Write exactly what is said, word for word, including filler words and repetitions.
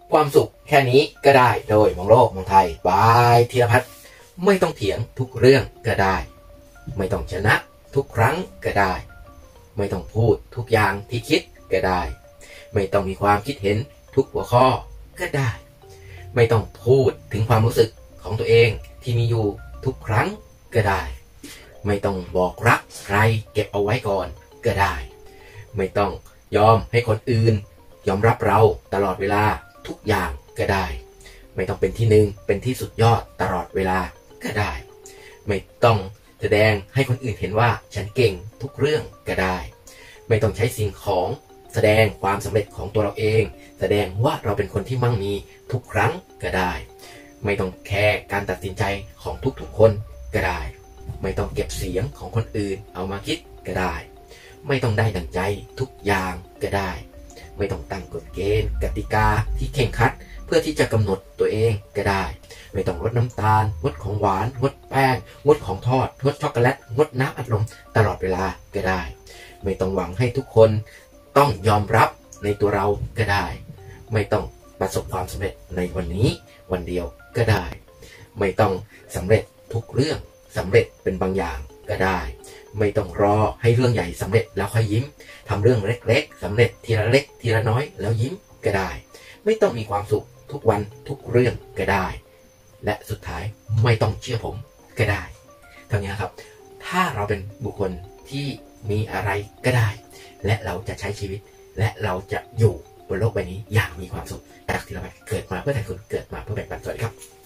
ความสุขแค่นี้ก็ได้โดยมองโลกมองไทยบายธีรพัฒน์ไม่ต้องเถียงทุกเรื่องก็ได้ไม่ต้องชนะทุกครั้งก็ได้ไม่ต้องพูดทุกอย่างที่คิดก็ได้ไม่ต้องมีความคิดเห็นทุกหัวข้อก็ได้ไม่ต้องพูดถึงความรู้สึกของตัวเองที่มีอยู่ทุกครั้งก็ได้ไม่ต้องบอกรักใครเก็บเอาไว้ก่อนก็ได้ไม่ต้องยอมให้คนอื่นยอมรับเราตลอดเวลาทุกอย่างก็ได้ไม่ต้องเป็นที่หนึ่งเป็นที่สุดยอดตลอดเวลาก็ได้ไม่ต้องแสดงให้คนอื่นเห็นว่าฉันเก่งทุกเรื่องก็ได้ไม่ต้องใช้สิ่งของแสดงความสำเร็จของตัวเราเองแสดงว่าเราเป็นคนที่มั่งมีทุกครั้งก็ได้ไม่ต้องแคร์การตัดสินใจของทุกๆคนก็ได้ไม่ต้องเก็บเสียงของคนอื่นเอามาคิดก็ได้ไม่ต้องได้ดั่งใจทุกอย่างก็ได้ไม่ต้องตั้งกฎเกณฑ์กติกาที่เคร่งครัดเพื่อที่จะกำหนดตัวเองก็ได้ไม่ต้องลดน้ำตาลงดของหวานงดแป้งงดของทอดงดช็อกโกแลตงดน้ำอัดลมตลอดเวลาก็ได้ไม่ต้องหวังให้ทุกคนต้องยอมรับในตัวเราก็ได้ไม่ต้องประสบความสำเร็จในวันนี้วันเดียวก็ได้ไม่ต้องสำเร็จทุกเรื่องสำเร็จเป็นบางอย่างก็ได้ไม่ต้องรอให้เรื่องใหญ่สำเร็จแล้วค่อยยิ้มทำเรื่องเล็กๆสำเร็จทีละเล็กทีละน้อยแล้วยิ้มก็ได้ไม่ต้องมีความสุขทุกวันทุกเรื่องก็ได้และสุดท้ายไม่ต้องเชื่อผมก็ได้เท่านี้ครับถ้าเราเป็นบุคคลที่มีอะไรก็ได้และเราจะใช้ชีวิตและเราจะอยู่บนโลกใบนี้อย่างมีความสุขจากที่เราเกิดมาเพื่อแทนคุณเกิดมาเพื่อแบ่งปันสวัสดีครับ